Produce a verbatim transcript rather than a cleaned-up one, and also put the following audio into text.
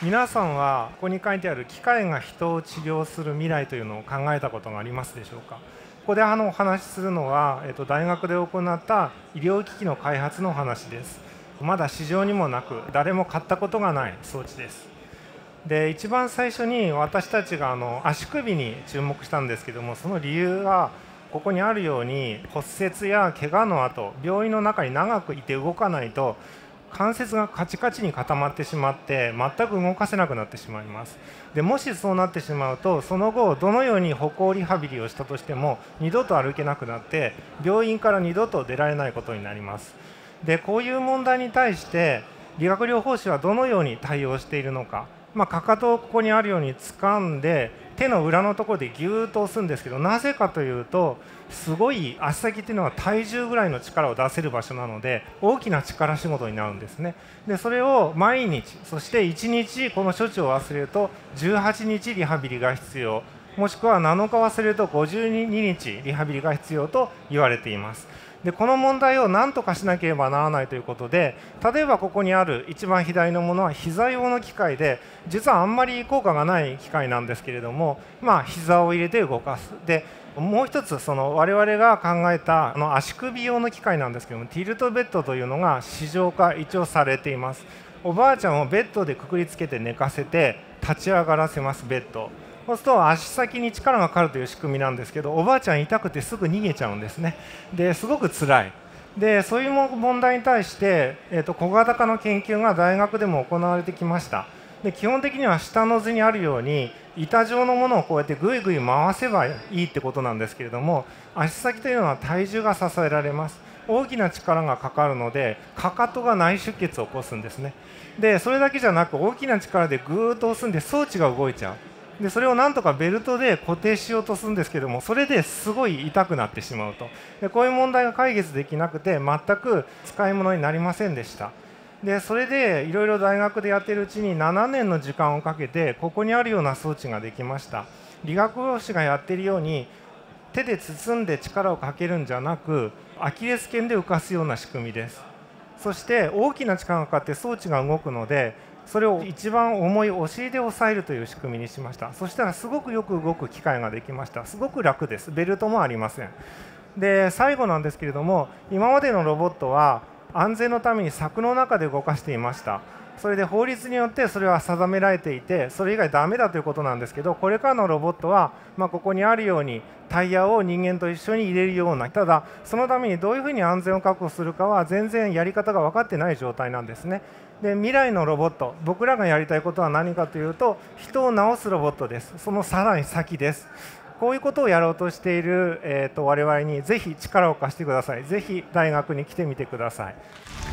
皆さんはここに書いてある機械が人を治療する未来というのを考えたことがありますでしょうか。ここであのお話しするのは、えっと、大学で行った医療機器の開発の話です。まだ市場にもなく誰も買ったことがない装置です。で一番最初に私たちがあの足首に注目したんですけども、その理由はここにあるように骨折や怪我の後、病院の中に長くいて動かないと関節がカチカチに固まってしまって全く動かせなくなってしまいます。でもしそうなってしまうと、その後どのように歩行リハビリをしたとしても二度と歩けなくなって病院から二度と出られないことになります。でこういう問題に対して理学療法士はどのように対応しているのか、まあ、かかとをここにあるように掴んで手の裏のところでギューッと押すんですけど、なぜかというとすごい足先っていうのは体重ぐらいの力を出せる場所なので大きな力仕事になるんですね。でそれを毎日、そしていちにちこの処置を忘れるとじゅうはちにちリハビリが必要、もしくはなのか忘れるとごじゅうににちリハビリが必要と言われています。でこの問題を何とかしなければならないということで、例えばここにある一番左のものは膝用の機械で、実はあんまり効果がない機械なんですけれども、まあ膝を入れて動かす。でもう一つ、その我々が考えたあの足首用の機械なんですけども、ティルトベッドというのが市場化一応されています。おばあちゃんをベッドでくくりつけて寝かせて立ち上がらせます。ベッドそうすると足先に力がかかるという仕組みなんですけど、おばあちゃん痛くてすぐ逃げちゃうんですね。ですごく辛い。でそういう問題に対して、えー、と小型化の研究が大学でも行われてきました。で基本的には下の図にあるように板状のものをこうやってぐいぐい回せばいいってことなんですけれども、足先というのは体重が支えられます。大きな力がかかるのでかかとが内出血を起こすんですね。でそれだけじゃなく大きな力でぐーっと押すんで装置が動いちゃう。でそれをなんとかベルトで固定しようとするんですけども、それですごい痛くなってしまうと。でこういう問題が解決できなくて全く使い物になりませんでした。でそれでいろいろ大学でやっているうちにななねんの時間をかけてここにあるような装置ができました。理学療士がやっているように手で包んで力をかけるんじゃなく、アキレス腱で浮かすような仕組みです。そして大きな力がかかって装置が動くので、それを一番重いお尻で押さえるという仕組みにしました。そしたらすごくよく動く機械ができました。すごく楽です。ベルトもありません。で最後なんですけれども、今までのロボットは安全のために柵の中で動かしていました。それで法律によってそれは定められていて、それ以外ダメだということなんですけど、これからのロボットは、まあ、ここにあるようにタイヤを人間と一緒に入れるような、ただそのためにどういうふうに安全を確保するかは全然やり方が分かってない状態なんですね。で未来のロボット、僕らがやりたいことは何かというと、人を治すロボットです。そのさらに先です。こういうことをやろうとしている、えーと、我々にぜひ力を貸してください。ぜひ大学に来てみてください。